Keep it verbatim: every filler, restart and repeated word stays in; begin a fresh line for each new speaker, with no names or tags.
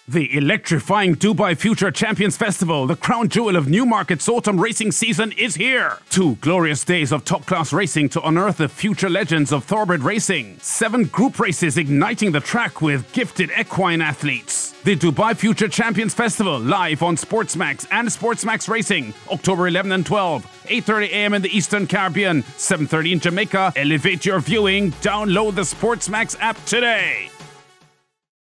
The electrifying Dubai Future Champions Festival, the crown jewel of Newmarket's autumn racing season, is here. Two glorious days of top-class racing to unearth the future legends of thoroughbred racing. Seven group races igniting the track with gifted equine athletes. The Dubai Future Champions Festival, live on SportsMax and SportsMax Racing, October eleventh and twelfth, eight thirty a m in the Eastern Caribbean, seven thirty in Jamaica. Elevate your viewing. Download the SportsMax app today.